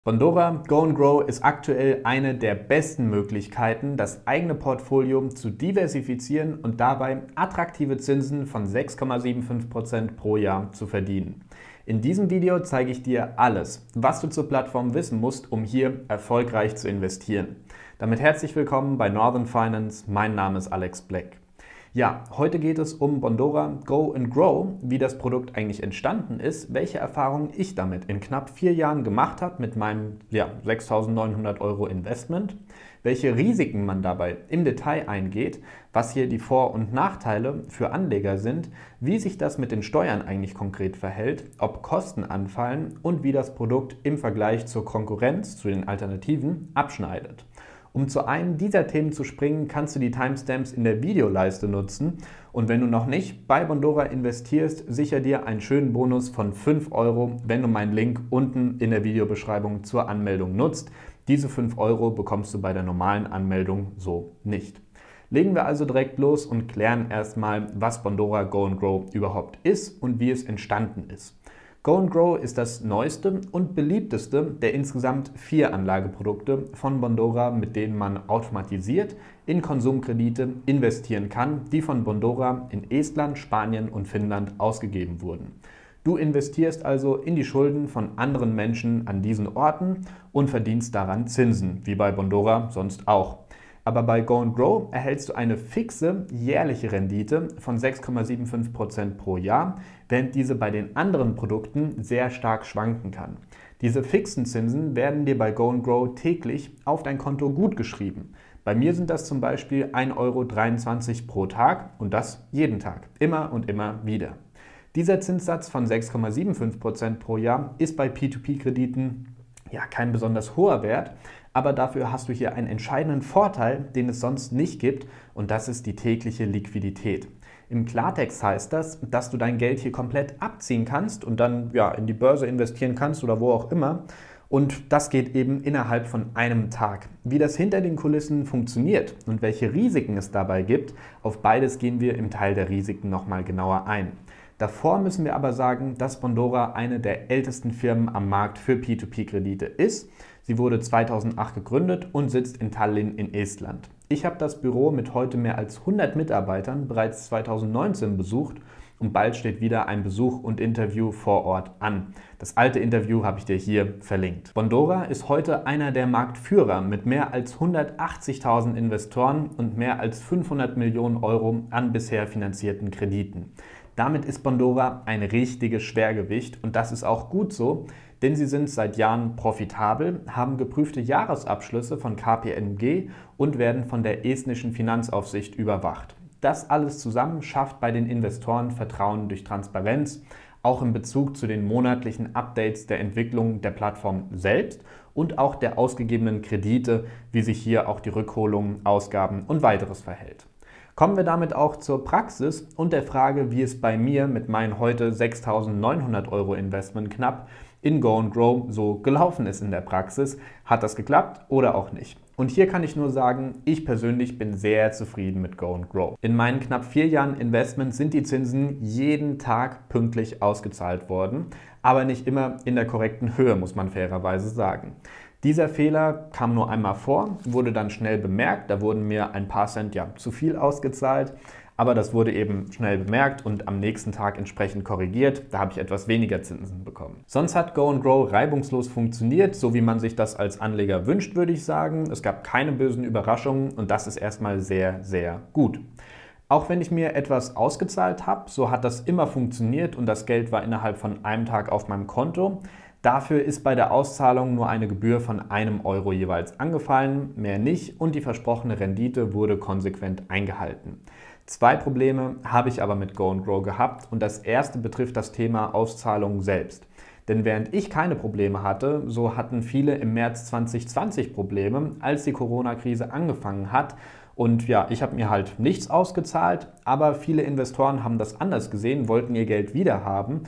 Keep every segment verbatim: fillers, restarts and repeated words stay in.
Bondora Go and Grow ist aktuell eine der besten Möglichkeiten, das eigene Portfolio zu diversifizieren und dabei attraktive Zinsen von sechs Komma fünfundsiebzig Prozent pro Jahr zu verdienen. In diesem Video zeige ich dir alles, was du zur Plattform wissen musst, um hier erfolgreich zu investieren. Damit herzlich willkommen bei Northern Finance, mein Name ist Alex Black. Ja, heute geht es um Bondora Go and Grow, wie das Produkt eigentlich entstanden ist, welche Erfahrungen ich damit in knapp vier Jahren gemacht habe mit meinem ja, sechstausendneunhundert Euro Investment, welche Risiken man dabei im Detail eingeht, was hier die Vor- und Nachteile für Anleger sind, wie sich das mit den Steuern eigentlich konkret verhält, ob Kosten anfallen und wie das Produkt im Vergleich zur Konkurrenz, zu den Alternativen, abschneidet. Um zu einem dieser Themen zu springen, kannst du die Timestamps in der Videoleiste nutzen und wenn du noch nicht bei Bondora investierst, sicher dir einen schönen Bonus von fünf Euro, wenn du meinen Link unten in der Videobeschreibung zur Anmeldung nutzt. Diese fünf Euro bekommst du bei der normalen Anmeldung so nicht. Legen wir also direkt los und klären erstmal, was Bondora Go and Grow überhaupt ist und wie es entstanden ist. Go and Grow ist das neueste und beliebteste der insgesamt vier Anlageprodukte von Bondora, mit denen man automatisiert in Konsumkredite investieren kann, die von Bondora in Estland, Spanien und Finnland ausgegeben wurden. Du investierst also in die Schulden von anderen Menschen an diesen Orten und verdienst daran Zinsen, wie bei Bondora sonst auch. Aber bei Go and Grow erhältst du eine fixe jährliche Rendite von sechs Komma fünfundsiebzig Prozent pro Jahr, während diese bei den anderen Produkten sehr stark schwanken kann. Diese fixen Zinsen werden dir bei Go and Grow täglich auf dein Konto gutgeschrieben. Bei mir sind das zum Beispiel ein Euro dreiundzwanzig pro Tag und das jeden Tag, immer und immer wieder. Dieser Zinssatz von sechs Komma fünfundsiebzig Prozent pro Jahr ist bei P zwei P-Krediten ja kein besonders hoher Wert, aber dafür hast du hier einen entscheidenden Vorteil, den es sonst nicht gibt, und das ist die tägliche Liquidität. Im Klartext heißt das, dass du dein Geld hier komplett abziehen kannst und dann ja, in die Börse investieren kannst oder wo auch immer. Und das geht eben innerhalb von einem Tag. Wie das hinter den Kulissen funktioniert und welche Risiken es dabei gibt, auf beides gehen wir im Teil der Risiken nochmal genauer ein. Davor müssen wir aber sagen, dass Bondora eine der ältesten Firmen am Markt für P zwei P-Kredite ist. Sie wurde zweitausendacht gegründet und sitzt in Tallinn in Estland. Ich habe das Büro mit heute mehr als hundert Mitarbeitern bereits zweitausendneunzehn besucht und bald steht wieder ein Besuch und Interview vor Ort an. Das alte Interview habe ich dir hier verlinkt. Bondora ist heute einer der Marktführer mit mehr als hundertachtzigtausend Investoren und mehr als fünfhundert Millionen Euro an bisher finanzierten Krediten. Damit ist Bondora ein richtiges Schwergewicht und das ist auch gut so, denn sie sind seit Jahren profitabel, haben geprüfte Jahresabschlüsse von K P M G und werden von der estnischen Finanzaufsicht überwacht. Das alles zusammen schafft bei den Investoren Vertrauen durch Transparenz, auch in Bezug zu den monatlichen Updates der Entwicklung der Plattform selbst und auch der ausgegebenen Kredite, wie sich hier auch die Rückholung, Ausgaben und weiteres verhält. Kommen wir damit auch zur Praxis und der Frage, wie es bei mir mit meinem heute sechstausendneunhundert Euro Investment knapp in Go and Grow so gelaufen ist in der Praxis. Hat das geklappt oder auch nicht? Und hier kann ich nur sagen, ich persönlich bin sehr zufrieden mit Go and Grow. In meinen knapp vier Jahren Investment sind die Zinsen jeden Tag pünktlich ausgezahlt worden, aber nicht immer in der korrekten Höhe, muss man fairerweise sagen. Dieser Fehler kam nur einmal vor, wurde dann schnell bemerkt, da wurden mir ein paar Cent ja zu viel ausgezahlt, aber das wurde eben schnell bemerkt und am nächsten Tag entsprechend korrigiert, da habe ich etwas weniger Zinsen bekommen. Sonst hat Go and Grow reibungslos funktioniert, so wie man sich das als Anleger wünscht, würde ich sagen. Es gab keine bösen Überraschungen und das ist erstmal sehr, sehr gut. Auch wenn ich mir etwas ausgezahlt habe, so hat das immer funktioniert und das Geld war innerhalb von einem Tag auf meinem Konto. Dafür ist bei der Auszahlung nur eine Gebühr von einem Euro jeweils angefallen, mehr nicht und die versprochene Rendite wurde konsequent eingehalten. Zwei Probleme habe ich aber mit Go and Grow gehabt und das erste betrifft das Thema Auszahlung selbst. Denn während ich keine Probleme hatte, so hatten viele im März zweitausendzwanzig Probleme, als die Corona-Krise angefangen hat. Und ja, ich habe mir halt nichts ausgezahlt, aber viele Investoren haben das anders gesehen, wollten ihr Geld wieder haben.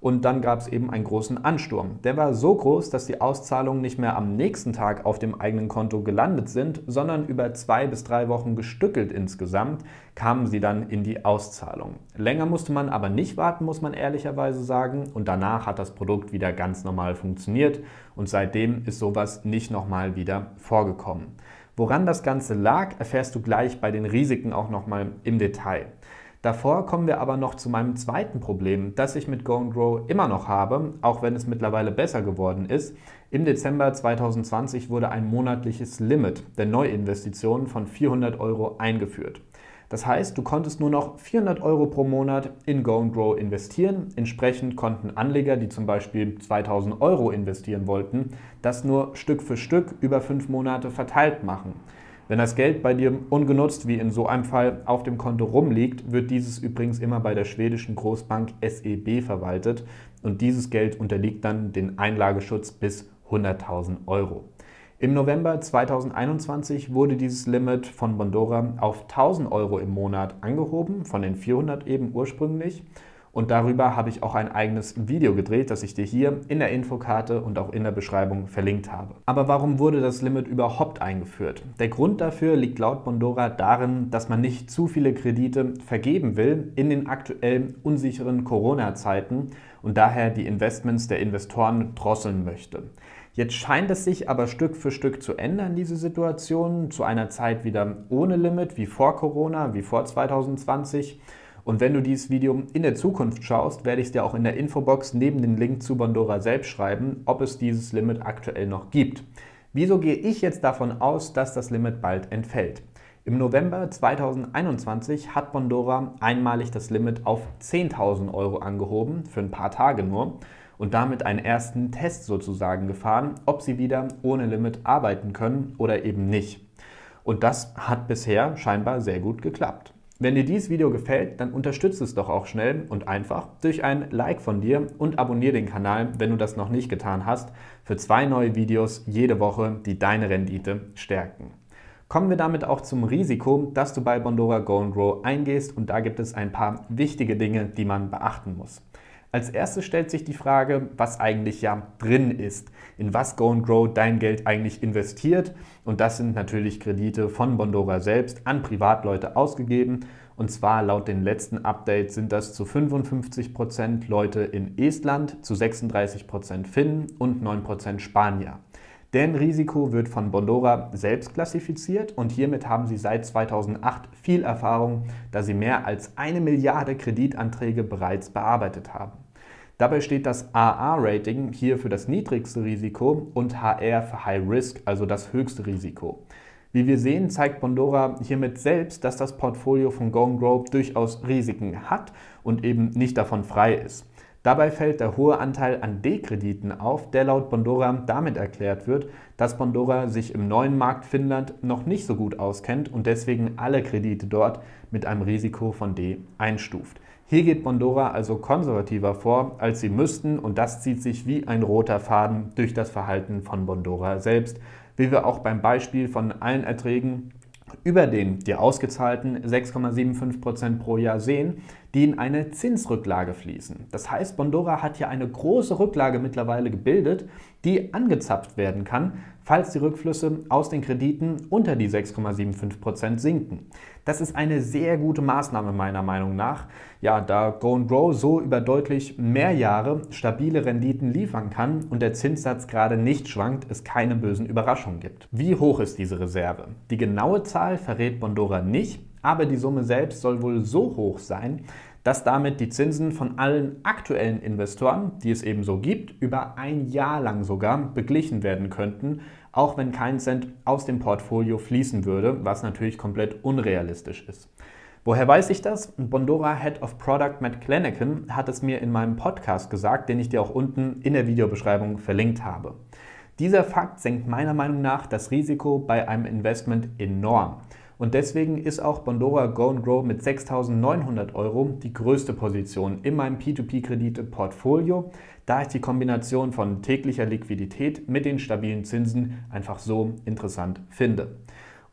Und dann gab es eben einen großen Ansturm. Der war so groß, dass die Auszahlungen nicht mehr am nächsten Tag auf dem eigenen Konto gelandet sind, sondern über zwei bis drei Wochen gestückelt insgesamt kamen sie dann in die Auszahlung. Länger musste man aber nicht warten, muss man ehrlicherweise sagen. Und danach hat das Produkt wieder ganz normal funktioniert und seitdem ist sowas nicht nochmal wieder vorgekommen. Woran das Ganze lag, erfährst du gleich bei den Risiken auch nochmal im Detail. Davor kommen wir aber noch zu meinem zweiten Problem, das ich mit Go and Grow immer noch habe, auch wenn es mittlerweile besser geworden ist. Im Dezember zweitausendzwanzig wurde ein monatliches Limit der Neuinvestitionen von vierhundert Euro eingeführt. Das heißt, du konntest nur noch vierhundert Euro pro Monat in Go and Grow investieren. Entsprechend konnten Anleger, die zum Beispiel zweitausend Euro investieren wollten, das nur Stück für Stück über fünf Monate verteilt machen. Wenn das Geld bei dir ungenutzt, wie in so einem Fall, auf dem Konto rumliegt, wird dieses übrigens immer bei der schwedischen Großbank S E B verwaltet und dieses Geld unterliegt dann den Einlageschutz bis hunderttausend Euro. Im November zweitausendeinundzwanzig wurde dieses Limit von Bondora auf tausend Euro im Monat angehoben, von den vierhundert eben ursprünglich. Und darüber habe ich auch ein eigenes Video gedreht, das ich dir hier in der Infokarte und auch in der Beschreibung verlinkt habe. Aber warum wurde das Limit überhaupt eingeführt? Der Grund dafür liegt laut Bondora darin, dass man nicht zu viele Kredite vergeben will in den aktuellen unsicheren Corona-Zeiten und daher die Investments der Investoren drosseln möchte. Jetzt scheint es sich aber Stück für Stück zu ändern, diese Situation, zu einer Zeit wieder ohne Limit, wie vor Corona, wie vor zweitausendzwanzig. Und wenn du dieses Video in der Zukunft schaust, werde ich es dir auch in der Infobox neben den Link zu Bondora selbst schreiben, ob es dieses Limit aktuell noch gibt. Wieso gehe ich jetzt davon aus, dass das Limit bald entfällt? Im November zweitausendeinundzwanzig hat Bondora einmalig das Limit auf zehntausend Euro angehoben, für ein paar Tage nur, und damit einen ersten Test sozusagen gefahren, ob sie wieder ohne Limit arbeiten können oder eben nicht. Und das hat bisher scheinbar sehr gut geklappt. Wenn dir dieses Video gefällt, dann unterstütze es doch auch schnell und einfach durch ein Like von dir und abonniere den Kanal, wenn du das noch nicht getan hast, für zwei neue Videos jede Woche, die deine Rendite stärken. Kommen wir damit auch zum Risiko, dass du bei Bondora Go and Grow eingehst und da gibt es ein paar wichtige Dinge, die man beachten muss. Als erstes stellt sich die Frage, was eigentlich ja drin ist, in was Go and Grow dein Geld eigentlich investiert und das sind natürlich Kredite von Bondora selbst an Privatleute ausgegeben und zwar laut den letzten Updates sind das zu fünfundfünfzig Prozent Leute in Estland, zu sechsunddreißig Prozent Finnen und neun Prozent Spanier. Deren Risiko wird von Bondora selbst klassifiziert und hiermit haben sie seit zweitausendacht viel Erfahrung, da sie mehr als eine Milliarde Kreditanträge bereits bearbeitet haben. Dabei steht das A A-Rating hier für das niedrigste Risiko und H R für High Risk, also das höchste Risiko. Wie wir sehen, zeigt Bondora hiermit selbst, dass das Portfolio von Go and Grow durchaus Risiken hat und eben nicht davon frei ist. Dabei fällt der hohe Anteil an D-Krediten auf, der laut Bondora damit erklärt wird, dass Bondora sich im neuen Markt Finnland noch nicht so gut auskennt und deswegen alle Kredite dort mit einem Risiko von D einstuft. Hier geht Bondora also konservativer vor, als sie müssten und das zieht sich wie ein roter Faden durch das Verhalten von Bondora selbst, wie wir auch beim Beispiel von allen Erträgen über den dir ausgezahlten sechs Komma fünfundsiebzig Prozent pro Jahr sehen, die in eine Zinsrücklage fließen. Das heißt, Bondora hat hier eine große Rücklage mittlerweile gebildet, die angezapft werden kann, falls die Rückflüsse aus den Krediten unter die sechs Komma fünfundsiebzig Prozent sinken. Das ist eine sehr gute Maßnahme meiner Meinung nach, ja, da Go and Grow so über deutlich mehr Jahre stabile Renditen liefern kann und der Zinssatz gerade nicht schwankt, es keine bösen Überraschungen gibt. Wie hoch ist diese Reserve? Die genaue Zahl verrät Bondora nicht, aber die Summe selbst soll wohl so hoch sein, dass damit die Zinsen von allen aktuellen Investoren, die es eben so gibt, über ein Jahr lang sogar beglichen werden könnten, auch wenn kein Cent aus dem Portfolio fließen würde, was natürlich komplett unrealistisch ist. Woher weiß ich das? Bondora Head of Product Matt Clanahan hat es mir in meinem Podcast gesagt, den ich dir auch unten in der Videobeschreibung verlinkt habe. Dieser Fakt senkt meiner Meinung nach das Risiko bei einem Investment enorm. Und deswegen ist auch Bondora Go and Grow mit sechstausendneunhundert Euro die größte Position in meinem P zwei P-Kredite-Portfolio, da ich die Kombination von täglicher Liquidität mit den stabilen Zinsen einfach so interessant finde.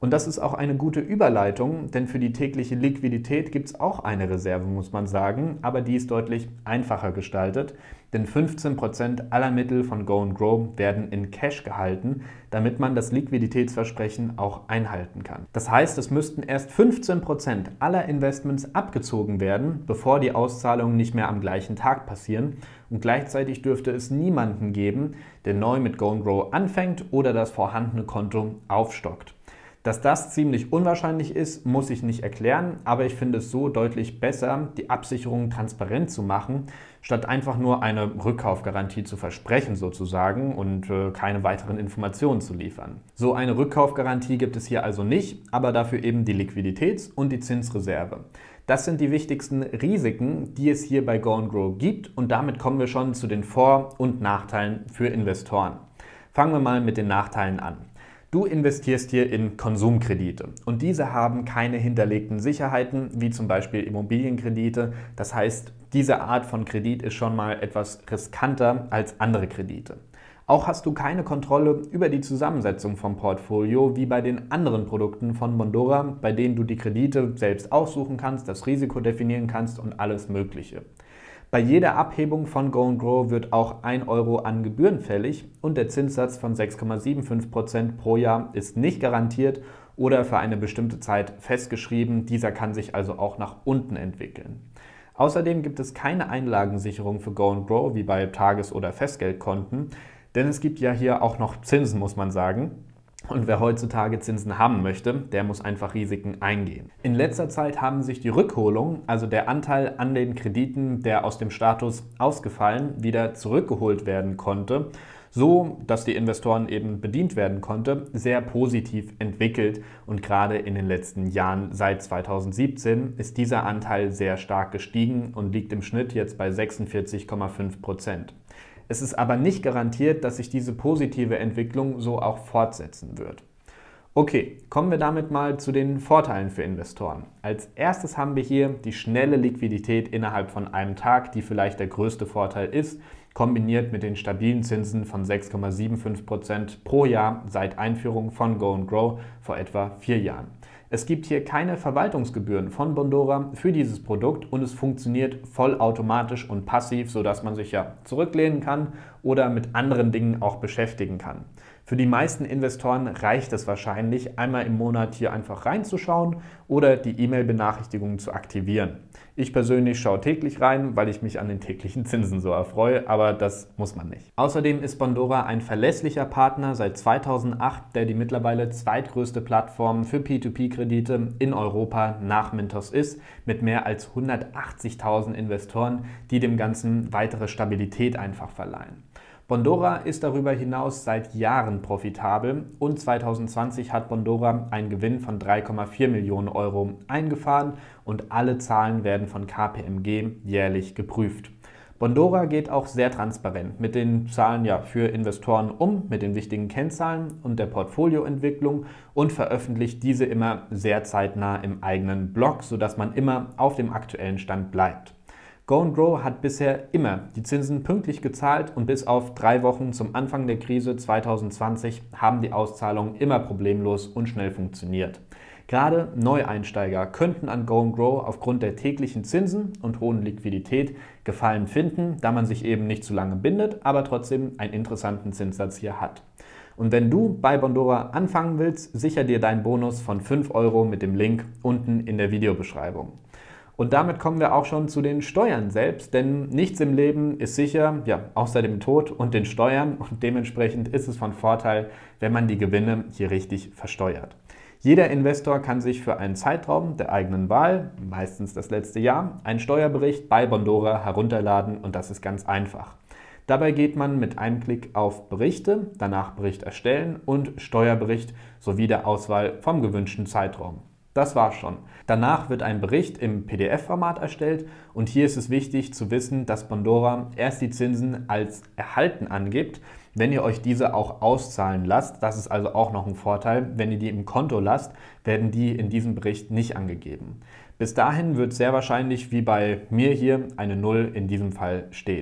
Und das ist auch eine gute Überleitung, denn für die tägliche Liquidität gibt es auch eine Reserve, muss man sagen, aber die ist deutlich einfacher gestaltet, denn fünfzehn Prozent aller Mittel von Go and Grow werden in Cash gehalten, damit man das Liquiditätsversprechen auch einhalten kann. Das heißt, es müssten erst fünfzehn Prozent aller Investments abgezogen werden, bevor die Auszahlungen nicht mehr am gleichen Tag passieren, und gleichzeitig dürfte es niemanden geben, der neu mit Go and Grow anfängt oder das vorhandene Konto aufstockt. Dass das ziemlich unwahrscheinlich ist, muss ich nicht erklären, aber ich finde es so deutlich besser, die Absicherung transparent zu machen, statt einfach nur eine Rückkaufgarantie zu versprechen sozusagen und äh, keine weiteren Informationen zu liefern. So eine Rückkaufgarantie gibt es hier also nicht, aber dafür eben die Liquiditäts- und die Zinsreserve. Das sind die wichtigsten Risiken, die es hier bei Go and Grow gibt, und damit kommen wir schon zu den Vor- und Nachteilen für Investoren. Fangen wir mal mit den Nachteilen an. Du investierst hier in Konsumkredite und diese haben keine hinterlegten Sicherheiten, wie zum Beispiel Immobilienkredite. Das heißt, diese Art von Kredit ist schon mal etwas riskanter als andere Kredite. Auch hast du keine Kontrolle über die Zusammensetzung vom Portfolio, wie bei den anderen Produkten von Bondora, bei denen du die Kredite selbst aussuchen kannst, das Risiko definieren kannst und alles Mögliche. Bei jeder Abhebung von Go and Grow wird auch ein Euro an Gebühren fällig und der Zinssatz von sechs Komma fünfundsiebzig Prozent pro Jahr ist nicht garantiert oder für eine bestimmte Zeit festgeschrieben. Dieser kann sich also auch nach unten entwickeln. Außerdem gibt es keine Einlagensicherung für Go and Grow wie bei Tages- oder Festgeldkonten, denn es gibt ja hier auch noch Zinsen, muss man sagen. Und wer heutzutage Zinsen haben möchte, der muss einfach Risiken eingehen. In letzter Zeit haben sich die Rückholungen, also der Anteil an den Krediten, der aus dem Status ausgefallen, wieder zurückgeholt werden konnte, so dass die Investoren eben bedient werden konnte, sehr positiv entwickelt. Und gerade in den letzten Jahren, seit zweitausendsiebzehn, ist dieser Anteil sehr stark gestiegen und liegt im Schnitt jetzt bei sechsundvierzig Komma fünf Prozent. Es ist aber nicht garantiert, dass sich diese positive Entwicklung so auch fortsetzen wird. Okay, kommen wir damit mal zu den Vorteilen für Investoren. Als erstes haben wir hier die schnelle Liquidität innerhalb von einem Tag, die vielleicht der größte Vorteil ist, kombiniert mit den stabilen Zinsen von sechs Komma fünfundsiebzig Prozent pro Jahr seit Einführung von Go and Grow vor etwa vier Jahren. Es gibt hier keine Verwaltungsgebühren von Bondora für dieses Produkt und es funktioniert vollautomatisch und passiv, sodass man sich ja zurücklehnen kann oder mit anderen Dingen auch beschäftigen kann. Für die meisten Investoren reicht es wahrscheinlich, einmal im Monat hier einfach reinzuschauen oder die E-Mail-Benachrichtigungen zu aktivieren. Ich persönlich schaue täglich rein, weil ich mich an den täglichen Zinsen so erfreue, aber das muss man nicht. Außerdem ist Bondora ein verlässlicher Partner seit zweitausendacht, der die mittlerweile zweitgrößte Plattform für P zwei P-Kredite in Europa nach Mintos ist, mit mehr als hundertachtzigtausend Investoren, die dem Ganzen weitere Stabilität einfach verleihen. Bondora ist darüber hinaus seit Jahren profitabel und zweitausendzwanzig hat Bondora einen Gewinn von drei Komma vier Millionen Euro eingefahren und alle Zahlen werden von K P M G jährlich geprüft. Bondora geht auch sehr transparent mit den Zahlen ja, für Investoren um, mit den wichtigen Kennzahlen und der Portfolioentwicklung und veröffentlicht diese immer sehr zeitnah im eigenen Blog, sodass man immer auf dem aktuellen Stand bleibt. Go and Grow hat bisher immer die Zinsen pünktlich gezahlt und bis auf drei Wochen zum Anfang der Krise zweitausendzwanzig haben die Auszahlungen immer problemlos und schnell funktioniert. Gerade Neueinsteiger könnten an Go and Grow aufgrund der täglichen Zinsen und hohen Liquidität Gefallen finden, da man sich eben nicht zu lange bindet, aber trotzdem einen interessanten Zinssatz hier hat. Und wenn du bei Bondora anfangen willst, sicher dir deinen Bonus von fünf Euro mit dem Link unten in der Videobeschreibung. Und damit kommen wir auch schon zu den Steuern selbst, denn nichts im Leben ist sicher, ja, außer dem Tod und den Steuern und dementsprechend ist es von Vorteil, wenn man die Gewinne hier richtig versteuert. Jeder Investor kann sich für einen Zeitraum der eigenen Wahl, meistens das letzte Jahr, einen Steuerbericht bei Bondora herunterladen und das ist ganz einfach. Dabei geht man mit einem Klick auf Berichte, danach Bericht erstellen und Steuerbericht sowie der Auswahl vom gewünschten Zeitraum. Das war's schon. Danach wird ein Bericht im P D F-Format erstellt und hier ist es wichtig zu wissen, dass Bondora erst die Zinsen als erhalten angibt, wenn ihr euch diese auch auszahlen lasst. Das ist also auch noch ein Vorteil. Wenn ihr die im Konto lasst, werden die in diesem Bericht nicht angegeben. Bis dahin wird sehr wahrscheinlich, wie bei mir hier, eine Null in diesem Fall stehen.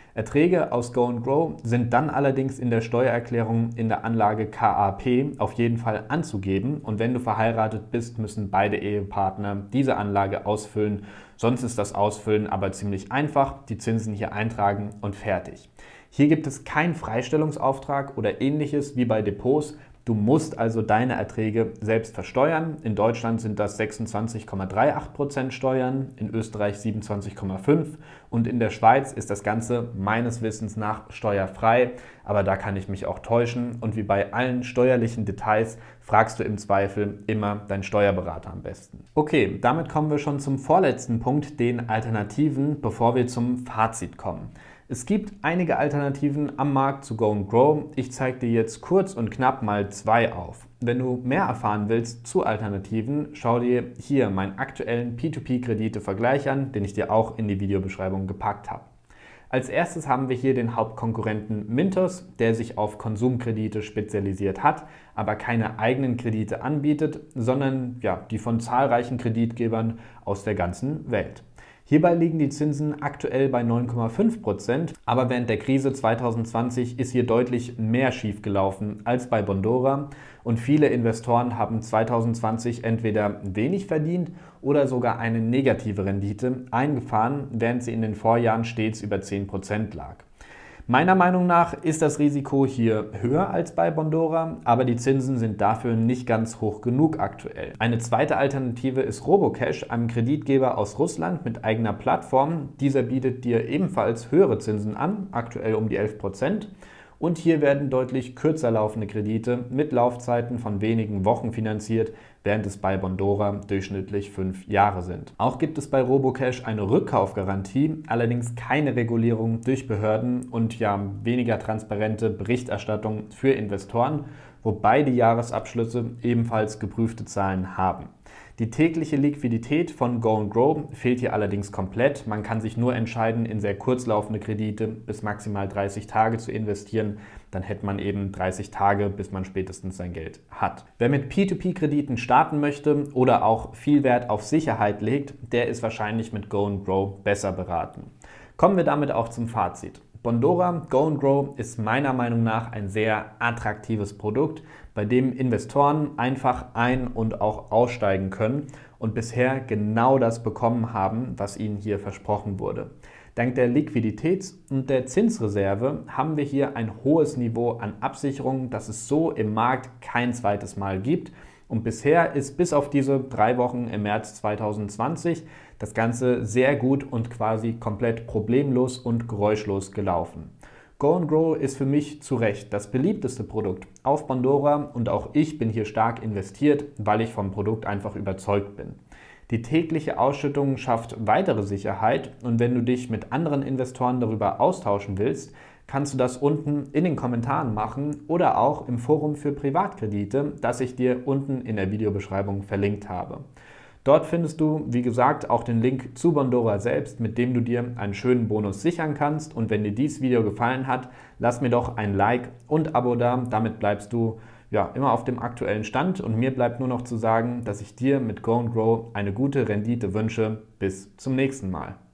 Erträge aus Go and Grow sind dann allerdings in der Steuererklärung in der Anlage K A P auf jeden Fall anzugeben und wenn du verheiratet bist, müssen beide Ehepartner diese Anlage ausfüllen, sonst ist das Ausfüllen aber ziemlich einfach, die Zinsen hier eintragen und fertig. Hier gibt es keinen Freistellungsauftrag oder ähnliches wie bei Depots. Du musst also deine Erträge selbst versteuern. In Deutschland sind das sechsundzwanzig Komma achtunddreißig Prozent Steuern, in Österreich siebenundzwanzig Komma fünf und in der Schweiz ist das Ganze meines Wissens nach steuerfrei. Aber da kann ich mich auch täuschen und wie bei allen steuerlichen Details fragst du im Zweifel immer deinen Steuerberater am besten. Okay, damit kommen wir schon zum vorletzten Punkt, den Alternativen, bevor wir zum Fazit kommen. Es gibt einige Alternativen am Markt zu Go and Grow. Ich zeige dir jetzt kurz und knapp mal zwei auf. Wenn du mehr erfahren willst zu Alternativen, schau dir hier meinen aktuellen P zwei P-Kredite-Vergleich an, den ich dir auch in die Videobeschreibung gepackt habe. Als erstes haben wir hier den Hauptkonkurrenten Mintos, der sich auf Konsumkredite spezialisiert hat, aber keine eigenen Kredite anbietet, sondern ja, die von zahlreichen Kreditgebern aus der ganzen Welt. Hierbei liegen die Zinsen aktuell bei neun Komma fünf Prozent, aber während der Krise zweitausendzwanzig ist hier deutlich mehr schiefgelaufen als bei Bondora und viele Investoren haben zweitausendzwanzig entweder wenig verdient oder sogar eine negative Rendite eingefahren, während sie in den Vorjahren stets über zehn Prozent lag. Meiner Meinung nach ist das Risiko hier höher als bei Bondora, aber die Zinsen sind dafür nicht ganz hoch genug aktuell. Eine zweite Alternative ist Robocash, einem Kreditgeber aus Russland mit eigener Plattform. Dieser bietet dir ebenfalls höhere Zinsen an, aktuell um die elf Prozent. Und hier werden deutlich kürzer laufende Kredite mit Laufzeiten von wenigen Wochen finanziert, während es bei Bondora durchschnittlich fünf Jahre sind. Auch gibt es bei Robocash eine Rückkaufgarantie, allerdings keine Regulierung durch Behörden und ja weniger transparente Berichterstattung für Investoren, wobei die Jahresabschlüsse ebenfalls geprüfte Zahlen haben. Die tägliche Liquidität von Go and Grow fehlt hier allerdings komplett. Man kann sich nur entscheiden, in sehr kurzlaufende Kredite bis maximal dreißig Tage zu investieren. Dann hätte man eben dreißig Tage, bis man spätestens sein Geld hat. Wer mit P zwei P-Krediten starten möchte oder auch viel Wert auf Sicherheit legt, der ist wahrscheinlich mit Go and Grow besser beraten. Kommen wir damit auch zum Fazit. Bondora Go and Grow ist meiner Meinung nach ein sehr attraktives Produkt, bei dem Investoren einfach ein- und auch aussteigen können und bisher genau das bekommen haben, was ihnen hier versprochen wurde. Dank der Liquiditäts- und der Zinsreserve haben wir hier ein hohes Niveau an Absicherung, das es so im Markt kein zweites Mal gibt. Und bisher ist bis auf diese drei Wochen im März zweitausendzwanzig das Ganze sehr gut und quasi komplett problemlos und geräuschlos gelaufen. Go and Grow ist für mich zu Recht das beliebteste Produkt auf Bondora und auch ich bin hier stark investiert, weil ich vom Produkt einfach überzeugt bin. Die tägliche Ausschüttung schafft weitere Sicherheit und wenn du dich mit anderen Investoren darüber austauschen willst, kannst du das unten in den Kommentaren machen oder auch im Forum für Privatkredite, das ich dir unten in der Videobeschreibung verlinkt habe. Dort findest du, wie gesagt, auch den Link zu Bondora selbst, mit dem du dir einen schönen Bonus sichern kannst. Und wenn dir dieses Video gefallen hat, lass mir doch ein Like und Abo da. Damit bleibst du ja immer auf dem aktuellen Stand. Und mir bleibt nur noch zu sagen, dass ich dir mit Go and Grow eine gute Rendite wünsche. Bis zum nächsten Mal.